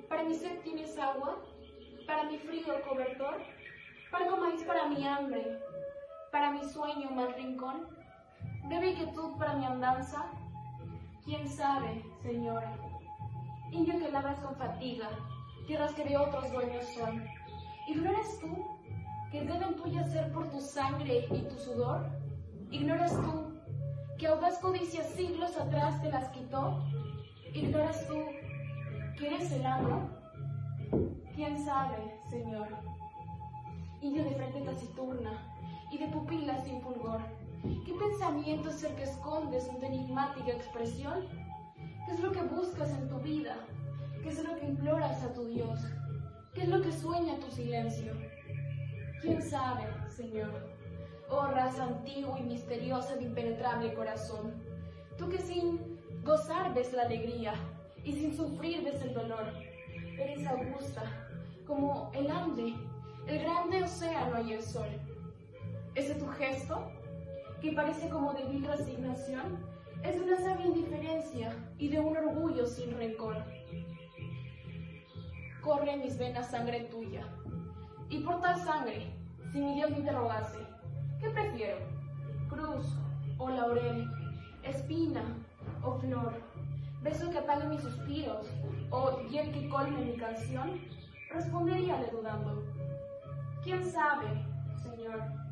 Para mi sed tienes agua, para mi frío el cobertor, parco maíz para mi hambre, para mi sueño mal rincón, breve quietud para mi andanza. ¿Quién sabe, Señor? Indio que labras con fatiga, tierras que de otros dueños son. ¿Ignoras tú que deben tuyas ser por tu sangre y tu sudor? ¿Ignoras tú que audaz codicia siglos atrás te las quitó? ¿Ignoras tú que eres el amo? ¿Quién sabe, Señor? Indio de frente taciturna y de pupilas sin fulgor, ¿qué pensamiento es el que escondes en tu enigmática expresión? ¿Qué es lo que buscas en tu vida? ¿Qué es lo que imploras a tu Dios? ¿Qué es lo que sueña tu silencio? ¿Quién sabe, Señor? Oh raza antigua y misteriosa de impenetrable corazón, tú que sin gozar ves la alegría y sin sufrir ves el dolor, eres augusta como el Ande, el grande océano y el sol. Ese tu gesto, que parece como de vil resignación, es de una sabia indiferencia y de un orgullo sin rencor. Corre en mis venas sangre tuya, y por tal sangre, si mi Dios me interrogase, ¿qué prefiero? ¿Cruz o laurel? ¿Espina o flor? ¿Beso que apague mis suspiros o hiel que colme mi canción? Responderíale dudando. ¿Quién sabe, Señor?